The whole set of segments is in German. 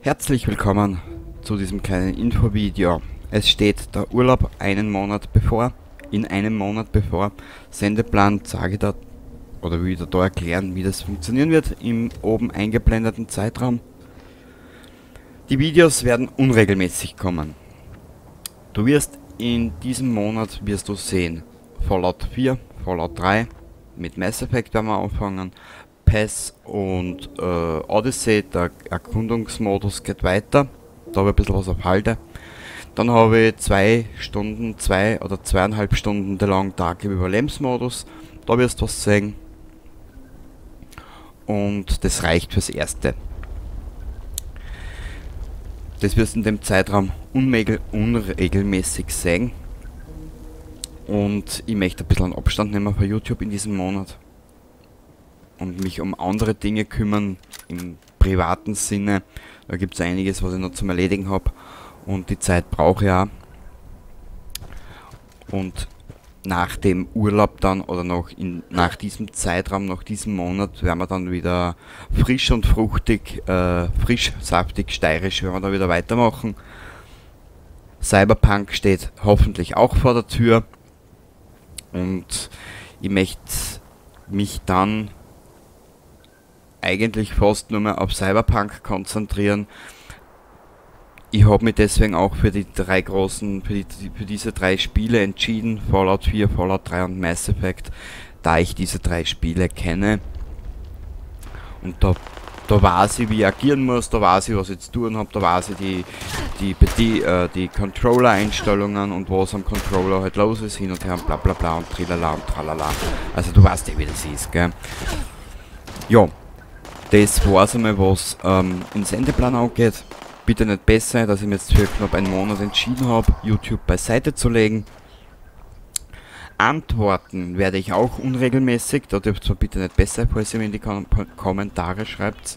Herzlich willkommen zu diesem kleinen Infovideo. Es steht der Urlaub einen Monat bevor. In einem Monat bevor. Sendeplan sage ich da, oder will ich da erklären, wie das funktionieren wird im oben eingeblendeten Zeitraum. Die Videos werden unregelmäßig kommen. Du wirst in diesem Monat sehen Fallout 4, Fallout 3, mit Mass Effect werden wir anfangen. PES und Odyssey, der Erkundungsmodus geht weiter. Da habe ich ein bisschen was auf Halde. Dann habe ich 2 oder 2,5 Stunden lang Tag im Überlebensmodus. Da wirst du was sehen. Und das reicht fürs Erste. Das wirst du in dem Zeitraum unregelmäßig sehen. Und ich möchte ein bisschen Abstand nehmen von YouTube in diesem Monat. Und mich um andere Dinge kümmern, im privaten Sinne. Da gibt es einiges, was ich noch zum Erledigen habe. Und die Zeit brauche ich auch. Und nach dem Urlaub dann, oder nach diesem Zeitraum, nach diesem Monat, werden wir dann wieder frisch und fruchtig, frisch, saftig, steirisch, werden wir da wieder weitermachen. Cyberpunk steht hoffentlich auch vor der Tür. Und ich möchte mich dann eigentlich fast nur mehr auf Cyberpunk konzentrieren. Ich habe mich deswegen auch für die drei großen, für diese 3 Spiele entschieden, Fallout 4, Fallout 3 und Mass Effect, da ich diese 3 Spiele kenne. Und da weiß ich, wie ich agieren muss, da weiß ich, was ich zu tun habe, da weiß ich die Controller-Einstellungen und was am Controller halt los ist, hin und her und bla bla bla und trilala und tralala. Also du weißt ja, wie das ist, gell? Ja. Das war's einmal, was den Sendeplan angeht. Bitte nicht besser, dass ich mir jetzt für knapp einen Monat entschieden habe, YouTube beiseite zu legen. Antworten werde ich auch unregelmäßig, da dürft ihr bitte nicht besser, falls ihr mir in die Kommentare schreibt.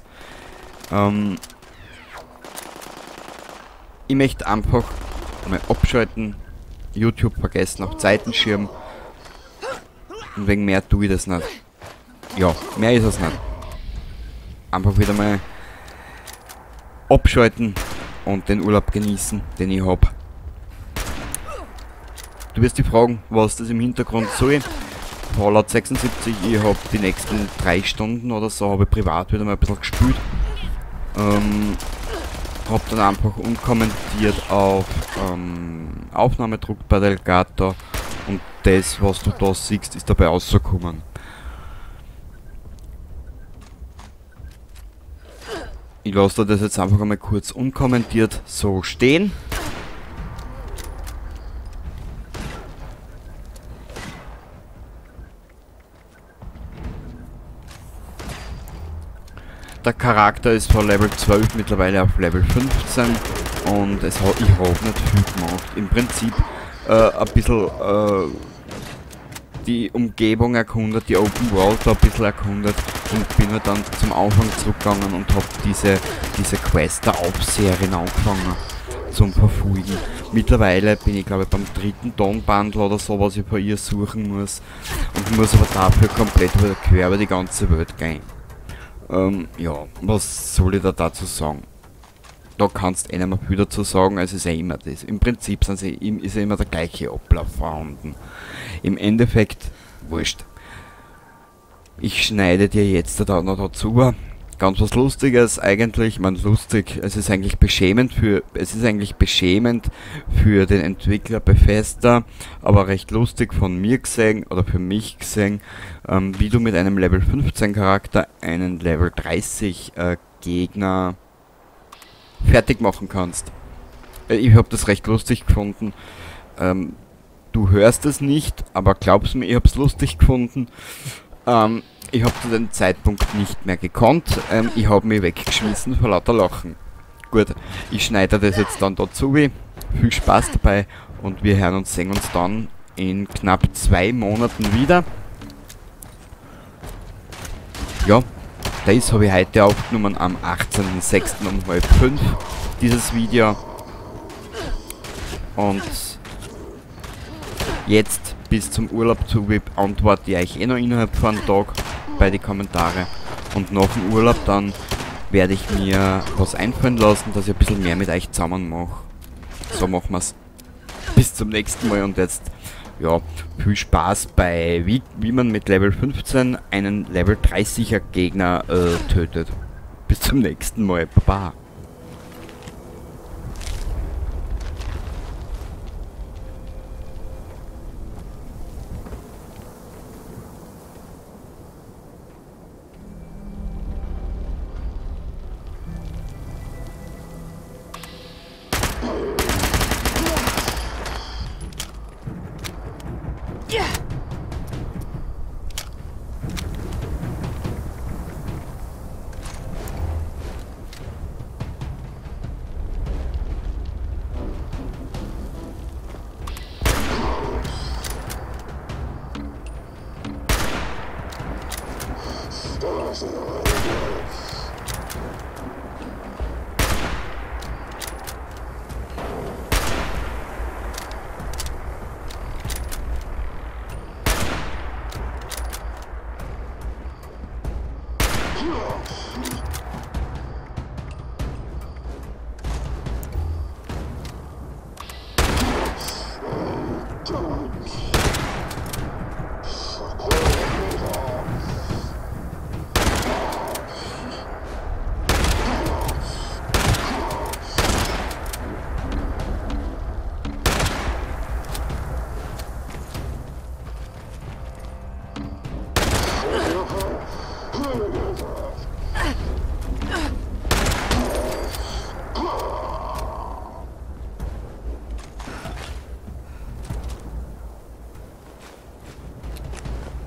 Ich möchte einfach mal abschalten, YouTube vergessen auf Zeitenschirm. Und wegen mehr tue ich das nicht. Ja, mehr ist es nicht. Einfach wieder mal abschalten und den Urlaub genießen, den ich habe. Du wirst dich fragen, was das im Hintergrund soll. Fallout 76, ich habe die nächsten 3 Stunden oder so, habe ich privat wieder mal ein bisschen gespielt. Habe dann einfach unkommentiert auf Aufnahme gedrückt bei Elgato und das, was du da siehst, ist dabei rausgekommen. Ich lasse das jetzt einfach einmal kurz unkommentiert so stehen. Der Charakter ist von Level 12 mittlerweile auf Level 15 und ich habe nicht viel gemacht. Im Prinzip ein bisschen die Umgebung erkundet, die Open World ein bisschen erkundet und bin halt dann zum Anfang zurückgegangen und habe diese Quest der Aufseherin angefangen zum Verfolgen. Mittlerweile bin ich glaube ich beim 3. Tonbundle oder so, was ich bei ihr suchen muss und muss aber dafür komplett quer über die ganze Welt gehen. Ja, was soll ich da dazu sagen? Da kannst du eh nicht mehr viel dazu sagen, es ist ja immer das. Im Prinzip ist ja immer der gleiche Ablauf vorhanden. Im Endeffekt, wurscht. Ich schneide dir jetzt da noch dazu. Ganz was Lustiges eigentlich, lustig, es ist eigentlich beschämend für den Entwickler Bethesda, aber recht lustig von mir gesehen, oder für mich gesehen, wie du mit einem Level 15 Charakter einen Level 30 Gegner fertig machen kannst. Ich habe das recht lustig gefunden. Du hörst es nicht, aber glaubst mir, ich habe es lustig gefunden. Ich habe zu dem Zeitpunkt nicht mehr gekonnt. Ich habe mich weggeschmissen vor lauter Lachen. Gut, ich schneide das jetzt dann dazu. Viel Spaß dabei und wir hören und sehen uns dann in knapp 2 Monaten wieder. Ja, das habe ich heute aufgenommen am 18.06. um 4:30 dieses Video. Und jetzt bis zum Urlaub zu antworte ich euch eh noch innerhalb von einem Tag bei den Kommentaren. Und nach dem Urlaub dann werde ich mir was einfallen lassen, dass ich ein bisschen mehr mit euch zusammen mache. So machen wir's. Bis zum nächsten Mal und jetzt, ja, viel Spaß bei wie man mit Level 15 einen Level 30er Gegner tötet. Bis zum nächsten Mal. Baba.